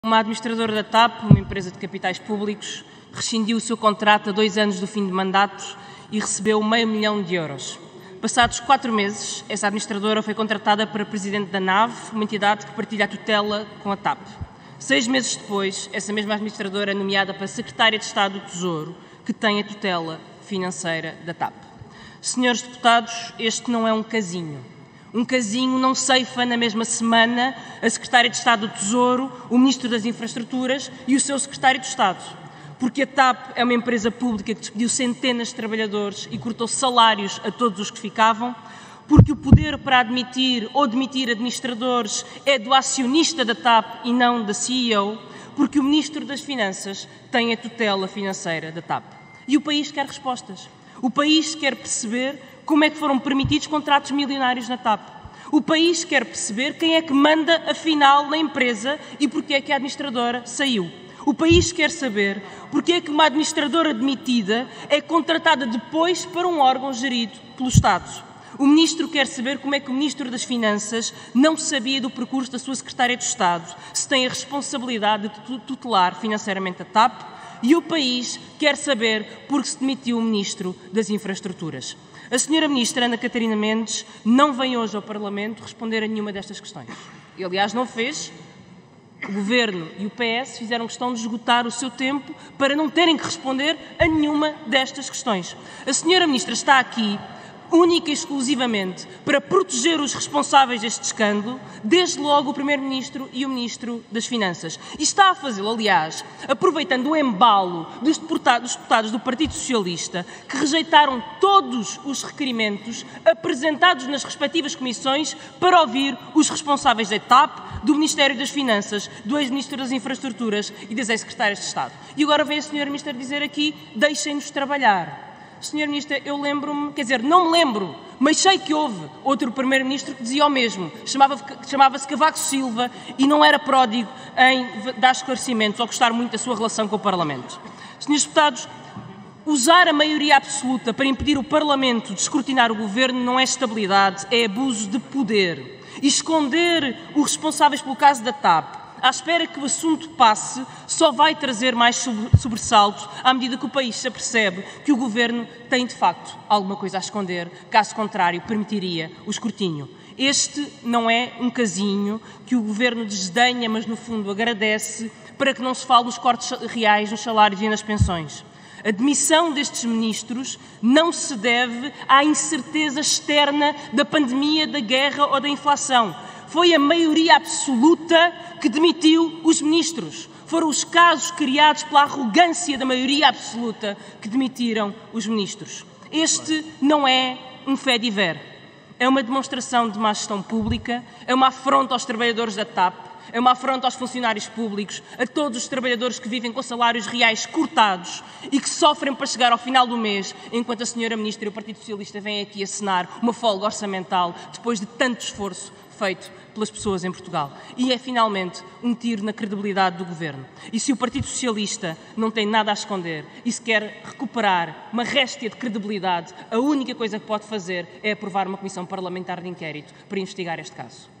Uma administradora da TAP, uma empresa de capitais públicos, rescindiu o seu contrato a 2 anos do fim de mandato e recebeu €500 mil. Passados 4 meses, essa administradora foi contratada para presidente da NAV, uma entidade que partilha a tutela com a TAP. 6 meses depois, essa mesma administradora é nomeada para secretária de Estado do Tesouro, que tem a tutela financeira da TAP. Senhores deputados, este não é um casinho. Um casinho não ceifa na mesma semana a secretária de Estado do Tesouro, o ministro das Infraestruturas e o seu secretário de Estado. Porque a TAP é uma empresa pública que despediu centenas de trabalhadores e cortou salários a todos os que ficavam. Porque o poder para admitir ou demitir administradores é do acionista da TAP e não da CEO. Porque o ministro das Finanças tem a tutela financeira da TAP. E o país quer respostas. O país quer perceber como é que foram permitidos contratos milionários na TAP. O país quer perceber quem é que manda, afinal, na empresa e porque é que a administradora saiu. O país quer saber porque é que uma administradora demitida é contratada depois para um órgão gerido pelo Estado. O ministro quer saber como é que o ministro das Finanças não sabia do percurso da sua secretária de Estado, se tem a responsabilidade de tutelar financeiramente a TAP. E o país quer saber porque se demitiu o ministro das Infraestruturas. A senhora ministra Ana Catarina Mendes não vem hoje ao Parlamento responder a nenhuma destas questões. E, aliás, não fez. O Governo e o PS fizeram questão de esgotar o seu tempo para não terem que responder a nenhuma destas questões. A senhora ministra está aqui única e exclusivamente para proteger os responsáveis deste escândalo, desde logo o Primeiro-Ministro e o Ministro das Finanças. E está a fazê-lo, aliás, aproveitando o embalo dos deputados do Partido Socialista, que rejeitaram todos os requerimentos apresentados nas respectivas comissões para ouvir os responsáveis da TAP, do Ministério das Finanças, do ex-Ministro das Infraestruturas e das ex-secretárias de Estado. E agora vem a senhora Ministra dizer aqui: deixem-nos trabalhar. Senhor Ministro, eu lembro-me, não me lembro, mas sei que houve outro Primeiro-Ministro que dizia o mesmo. Chamava-se Cavaco Silva e não era pródigo em dar esclarecimentos ou gostar muito da sua relação com o Parlamento. Senhores deputados, usar a maioria absoluta para impedir o Parlamento de escrutinar o Governo não é estabilidade, é abuso de poder. E esconder os responsáveis pelo caso da TAP, à espera que o assunto passe, só vai trazer mais sobressalto à medida que o país se apercebe que o Governo tem, de facto, alguma coisa a esconder, caso contrário, permitiria o escrutínio. Este não é um casinho que o Governo desdenha, mas no fundo agradece, para que não se fale dos cortes reais nos salários e nas pensões. A demissão destes ministros não se deve à incerteza externa da pandemia, da guerra ou da inflação. Foi a maioria absoluta que demitiu os ministros. Foram os casos criados pela arrogância da maioria absoluta que demitiram os ministros. Este não é um fait divers. É uma demonstração de má gestão pública, é uma afronta aos trabalhadores da TAP, é uma afronta aos funcionários públicos, a todos os trabalhadores que vivem com salários reais cortados e que sofrem para chegar ao final do mês, enquanto a senhora Ministra e o Partido Socialista vêm aqui assinar uma folga orçamental depois de tanto esforço feito pelas pessoas em Portugal. E é, finalmente, um tiro na credibilidade do Governo. E se o Partido Socialista não tem nada a esconder e se quer recuperar uma réstia de credibilidade, a única coisa que pode fazer é aprovar uma comissão parlamentar de inquérito para investigar este caso.